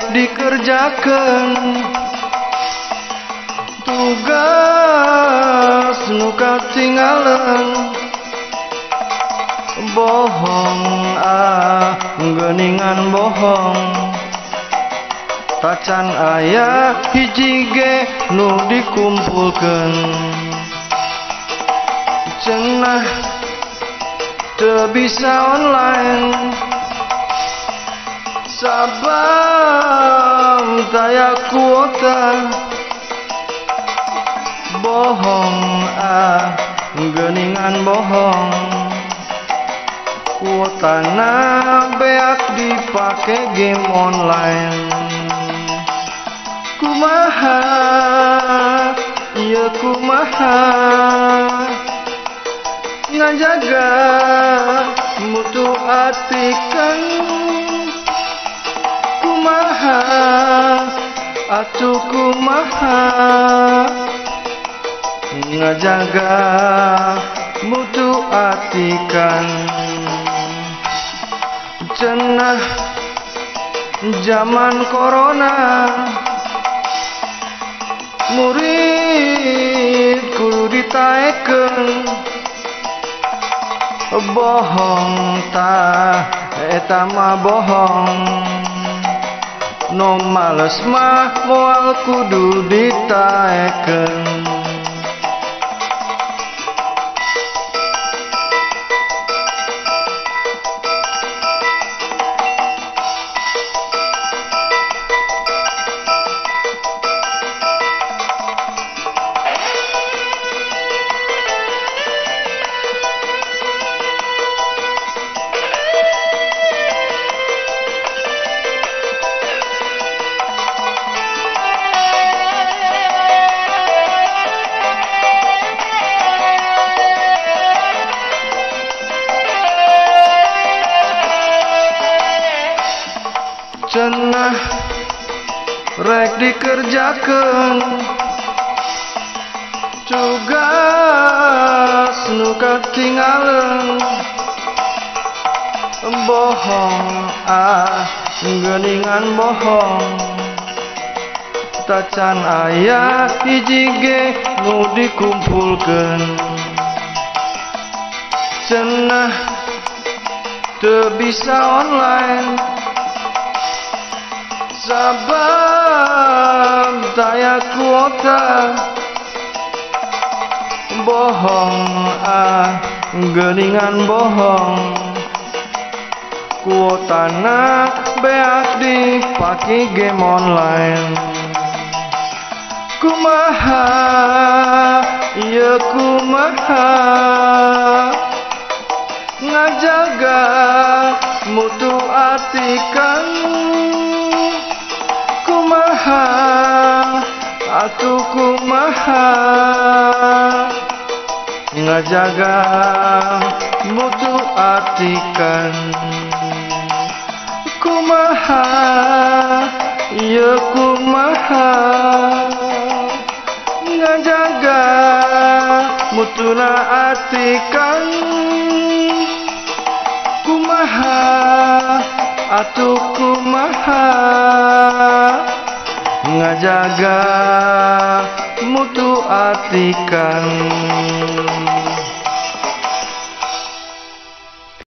rek dikerjakeun tugas nu katinggalan bohong geuningan bohong tacan aya hiji ge nu dikumpulkeun cenah teu bisa online sabab taya kuota bohong geuningan bohong kuotana beak dipake game online kumaha ieu kumaha ngajaga mutu atikan kumaha atuh kumaha ngajaga mutu atikan cenah zaman corona murid kudu ditaekkeun bohong tah eta mah bohong Numales mah moal kudu ditaekkeun cenah rek dikerjakeun tugas nu katinggalan bohong geuningan bohong tacan aya hiji ge nu dikumpulkeun cenah teu bisa online sabab taya kuota bohong geuningan bohong kuotana beak dipake game online kumaha ieu kumaha ngajaga mutu atikan kumaha atuh kumaha ngajaga mutu atikan kumaha ieu kumaha ngajaga mutuna atikan kumaha atuh kumaha ngajaga mutu atikan